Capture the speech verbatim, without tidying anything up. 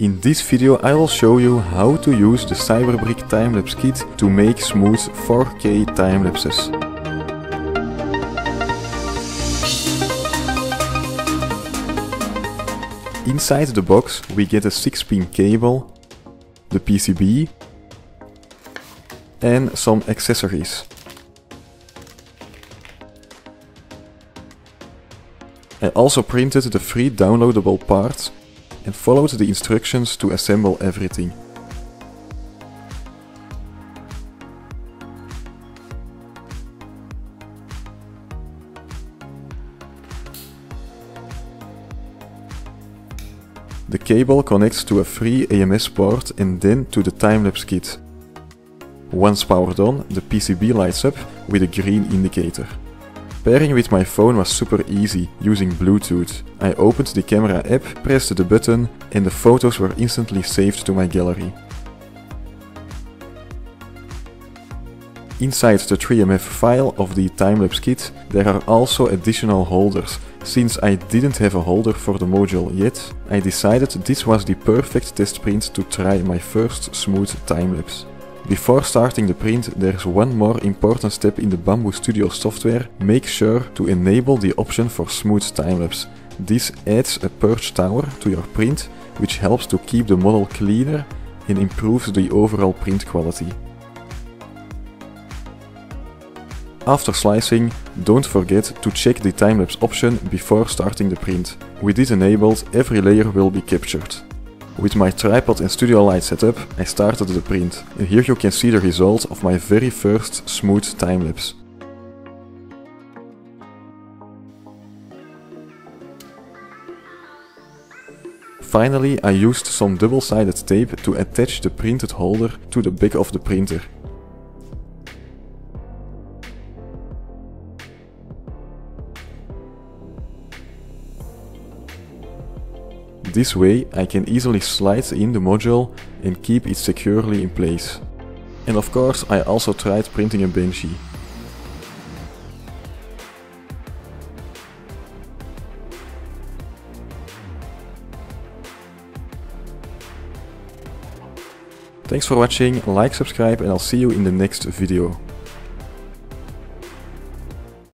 In this video I will show you how to use the Cyberbrick Time-lapse kit to make smooth four K time-lapses. Inside the box we get a six pin cable, the P C B and some accessories. I also printed the free downloadable parts and followed the instructions to assemble everything. The cable connects to a free A M S port and then to the time-lapse kit. Once powered on, the P C B lights up with a green indicator. Pairing with my phone was super easy, using Bluetooth. I opened the camera app, pressed the button, and the photos were instantly saved to my gallery. Inside the three M F file of the time-lapse kit, there are also additional holders. Since I didn't have a holder for the module yet, I decided this was the perfect test print to try my first smooth time-lapse. Before starting the print, there's one more important step in the Bambu Studio software. Make sure to enable the option for smooth time-lapse. This adds a perch tower to your print, which helps to keep the model cleaner and improves the overall print quality. After slicing, don't forget to check the time-lapse option before starting the print. With this enabled, every layer will be captured. With my tripod and studio light set up, I started the print, and here you can see the result of my very first smooth time-lapse. Finally, I used some double-sided tape to attach the printed holder to the back of the printer. This way I can easily slide in the module and keep it securely in place. And of course I also tried printing a Benchy. Thanks for watching, like, subscribe and I'll see you in the next video.